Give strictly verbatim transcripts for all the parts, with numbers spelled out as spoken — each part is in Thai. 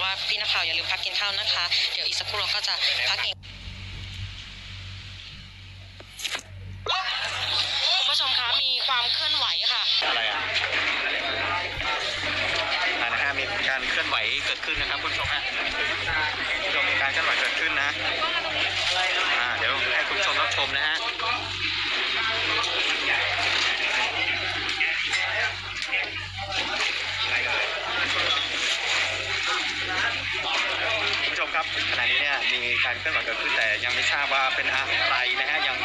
ว่าพี่นักข่าวอย่าลืมพักกินข้าวนะคะเดี๋ยวอีกสักครู่เราก็จะพักเองคุณผู้ชมคะมีความเคลื่อนไหวค่ะอะไรอ่ะนะฮะมีการเคลื่อนไหวเกิดขึ้นนะครับคุณผู้ชมฮะคุณผู้ชมมีการเคลื่อนไหวเกิดขึ้นนะอ่าเดี๋ยวให้คุณผู้ชมรับชมนะฮะคุณผู้ชมครับขณะนี้เนี่ยมีการเคลื่อนไหวเกิดขึ้นแต่ยังไม่ทราบว่าเป็นอะไรนะฮะยัง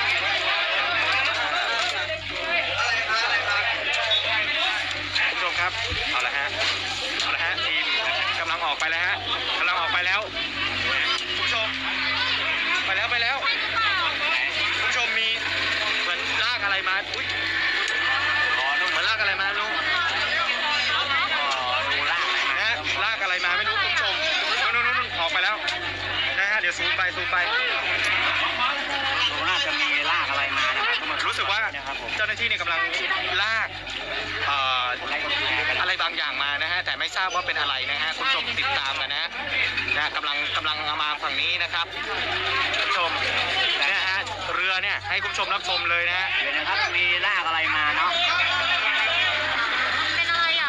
คุณผู้ชมครับเอาละฮะเอาละฮะทีมกำลังออกไปแล้วฮะกำลังออกไปแล้วคุณผู้ชมไปแล้วไปแล้วคุณผู้ชมมีเหมือนลากอะไรมาอุ้ยอ๋อเหมือนลากอะไรมาลุงดูลากนะลากอะไรมาไม่รู้คุณผู้ชมนู่นนู่นนู่นออกไปแล้วนะฮะเดี๋ยวซูมไปซูมไปน่าจะมีลากอะไรมานะครับรู้สึกว่าเจ้าหน้าที่เนี่ยกำลังลากอะไรบางอย่างมานะฮะแต่ไม่ทราบว่าเป็นอะไรนะฮะคุณผู้ชมติดตามกันนะฮะนะกำลังกำลังมาฝั่งนี้นะครับคุณผู้ชมเนี่ยฮะเรือเนี่ยให้คุณผู้ชมรับชมเลยนะฮะนะครับมีลากอะไรมาเนาะเป็นอะไรอ่ะ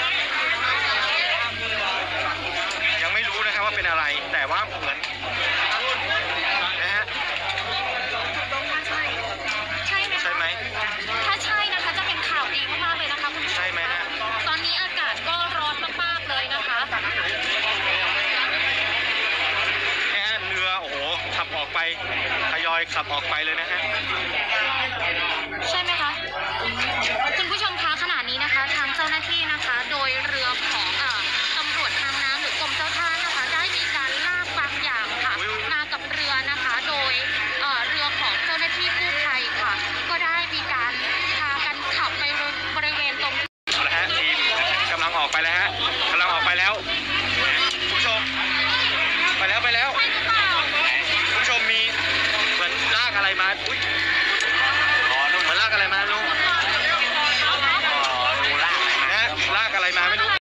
ยังไม่รู้นะครับว่าเป็นอะไรแต่ว่าเหมือนนะฮะใช่ใช่ไหมถ้าใช่นะคะจะเป็นข่าวดีมากๆเลยนะคะคุณผู้ชมใช่ไหมฮะตอนนี้อากาศก็ร้อนมากๆเลยนะคะนะฮะเรือโอ้โหขับออกไปทยอยขับออกไปเลยนะฮะใช่ไหมคะคุณผู้ชมคะขณะนี้นะคะทางเจ้าหน้าที่นะคะโดยเรือของอ่าตำรวจทางน้ำหรือกรมเจ้าท่านะคะได้มีการลากบางอย่างค่ะมากับเรือนะคะโดยเอ่อเรือของเจ้าหน้าที่กู้ภัยค่ะก็ได้มีการพากันขับไปบริเวณตรงเอาละฮะทีมกำลังออกไปแล้วฮะกำลังออกไปแล้วคุณผู้ชมไปแล้วไปแล้วคุณผู้ชมมีเหมือนลากอะไรมาอุ้ยอ๋อเหมือนลากอะไรมาลุงดูลากนะลากอะไรมาไม่รู้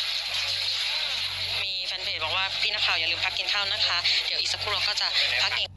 มีแฟนเพจบอกว่าพี่นักข่าวอย่าลืมพักกินข้าวนะคะเดี๋ยวอีกสักครู่เราก็จะพักเอง